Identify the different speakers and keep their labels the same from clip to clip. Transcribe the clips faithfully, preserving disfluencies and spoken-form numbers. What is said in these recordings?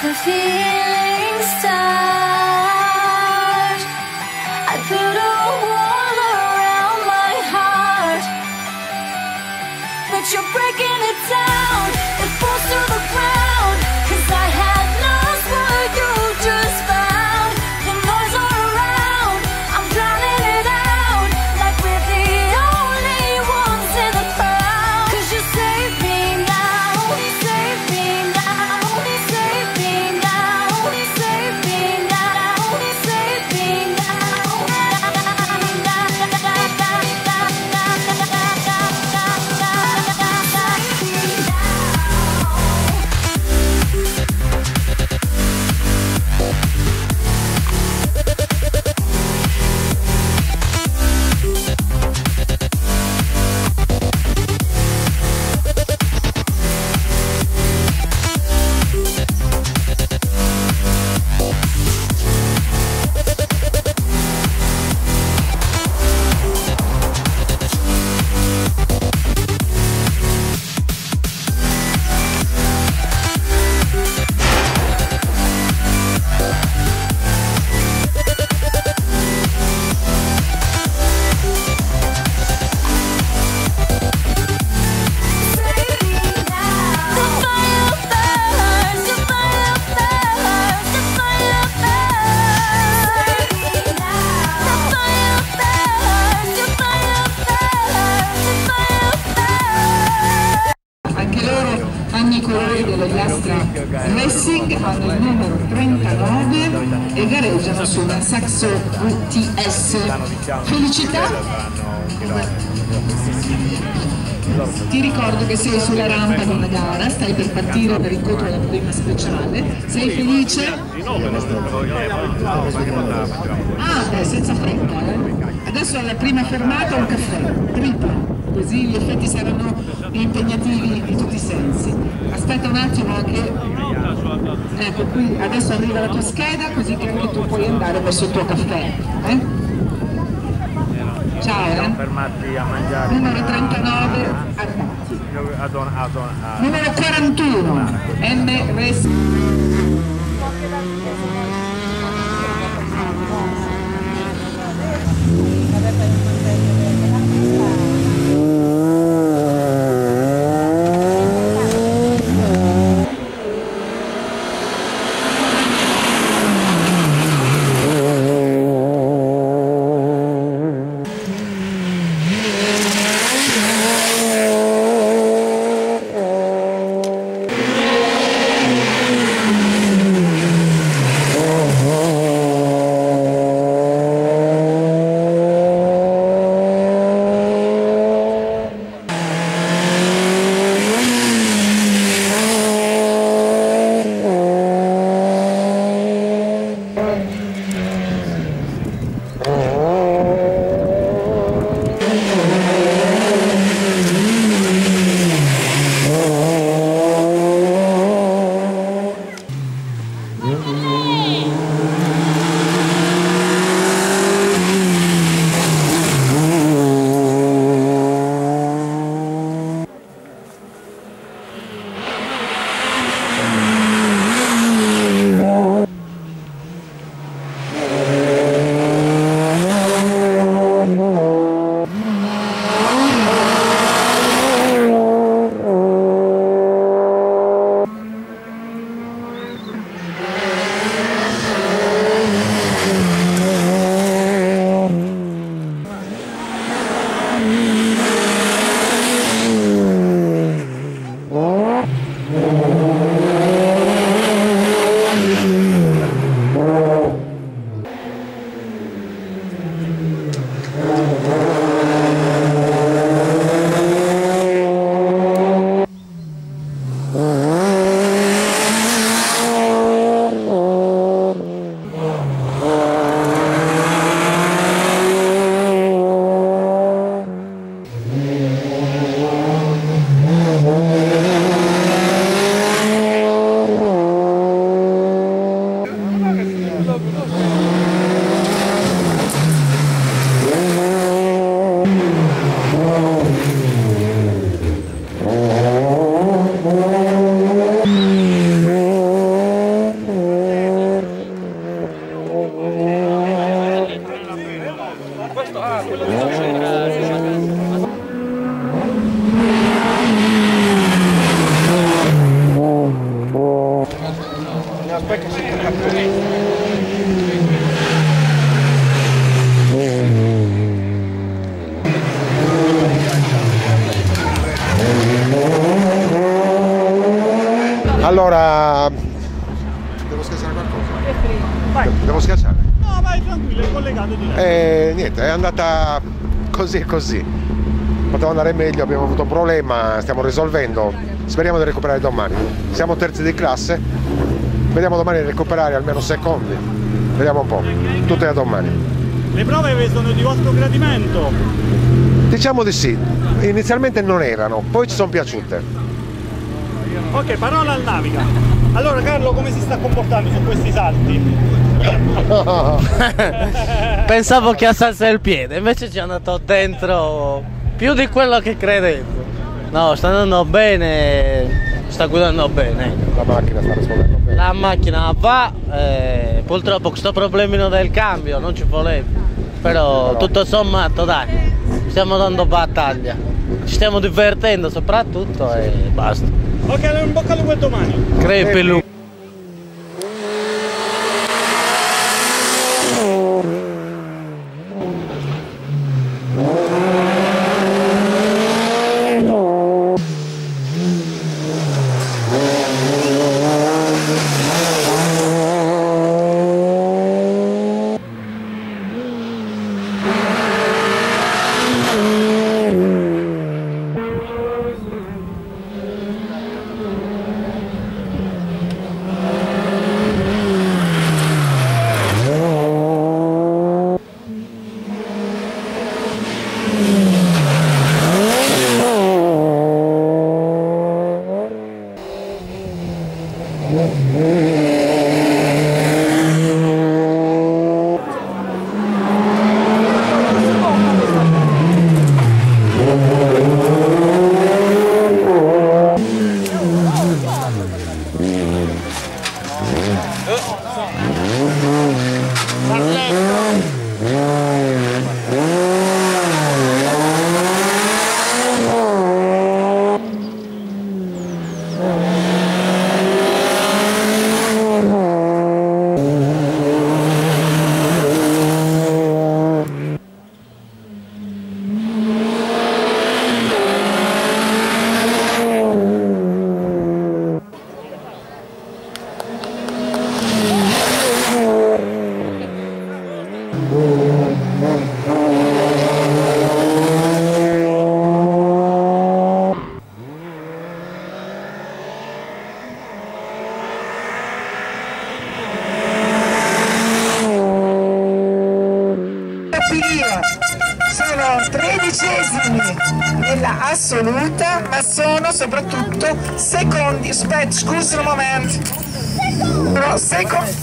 Speaker 1: the feeling start. I put a wall around my heart, but you're breaking it down. It falls to the ground, 'cause I had lost what you just found. The noise all around, I'm drowning it out, like we're the only ones in the crowd. 'Cause you save me now, save me now, save me now, save me now, save me now.
Speaker 2: Anche i colori della Lastra Racing, hanno il numero trentanove e gareggiano su una Saxo U T S. Felicità! Ti ricordo che sei sulla rampa di una gara, stai per partire per incontro alla prima speciale. Sei felice? Ah, beh, senza fretta, eh? Adesso alla prima fermata un caffè, tripla, così gli effetti saranno impegnativi in tutti i sensi. Aspetta un attimo che... Ecco, qui adesso arriva la tua scheda, così che anche tu puoi andare verso il tuo caffè. Eh? Ciao, eh?
Speaker 3: Fermarti a mangiare.
Speaker 2: Numero trentanove, andati. Numero quarantuno, M. Racing.
Speaker 3: aspetta, aspetta.
Speaker 4: Allora, devo scherzare qualcosa? Vai. Devo scherzare?
Speaker 3: No, vai tranquillo, è collegato di là.
Speaker 4: E niente, è andata così e così. Poteva andare meglio, abbiamo avuto un problema, stiamo risolvendo. Speriamo di recuperare domani. Siamo terzi di classe, vediamo domani di recuperare almeno secondi. Vediamo un po', tutte a domani.
Speaker 3: Le prove sono di vostro gradimento?
Speaker 4: Diciamo di sì, inizialmente non erano, poi ci sono piaciute.
Speaker 3: Ok, parola al naviga. Allora Carlo, come si sta comportando su questi salti?
Speaker 5: Pensavo che alzasse il piede, invece ci è andato dentro più di quello che credevo. No, sta andando bene, sta guidando bene.
Speaker 4: La macchina sta rispondendo bene.
Speaker 5: La macchina va, eh, purtroppo questo problemino del cambio non ci voleva. Però, Però tutto sommato dai, stiamo dando battaglia. Ci stiamo divertendo soprattutto e basta.
Speaker 3: Ok, allora in bocca al lupo domani.
Speaker 5: Crepi lupo.
Speaker 2: Sono tredicesimi nella assoluta, ma sono soprattutto secondi. Aspetta, scusa un momento. No, secondi.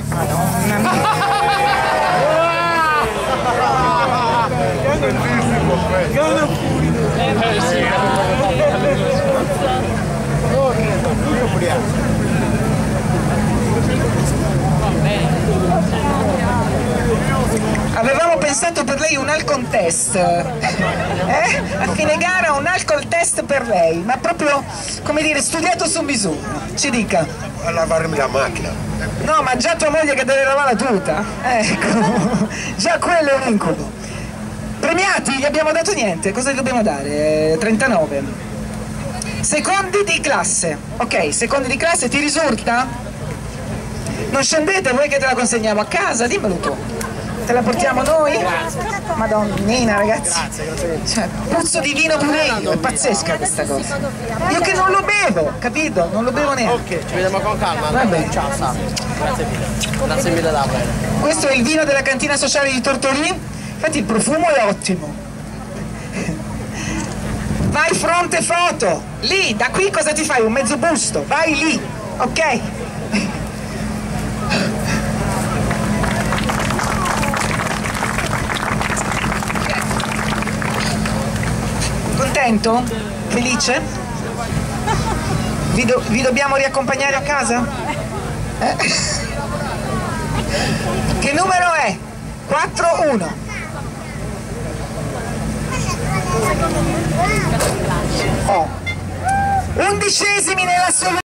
Speaker 2: Avevamo pensato per lei un alcol test, eh? A fine gara un alcol test per lei, ma proprio, come dire, studiato su misura. Ci dica.
Speaker 4: A lavarmi la macchina.
Speaker 2: No, ma già tua moglie che deve lavare la tuta. Ecco, già quello è un incubo. Premiati, gli abbiamo dato niente, cosa gli dobbiamo dare? trentanove. Secondi di classe. Ok, secondi di classe, ti risulta? Non scendete, voi che te la consegniamo a casa, dimmelo tu. Te la portiamo noi? Madonnina ragazzi, cioè, puzzo di vino pure io, è pazzesca questa cosa. Io che non lo bevo, capito? Non lo bevo neanche.
Speaker 5: Ok, ci vediamo con calma.
Speaker 2: Va bene.
Speaker 5: Ciao, Sam. Grazie mille. Grazie mille davvero.
Speaker 2: Questo è il vino della cantina sociale di Tortorì, infatti il profumo è ottimo. Vai fronte foto, lì, da qui cosa ti fai? Un mezzo busto, vai lì, ok? Contento? Felice? Vi, do, vi dobbiamo riaccompagnare a casa? Eh? Che numero è? quattro uno. Oh. Undicesimi nell'assoluto.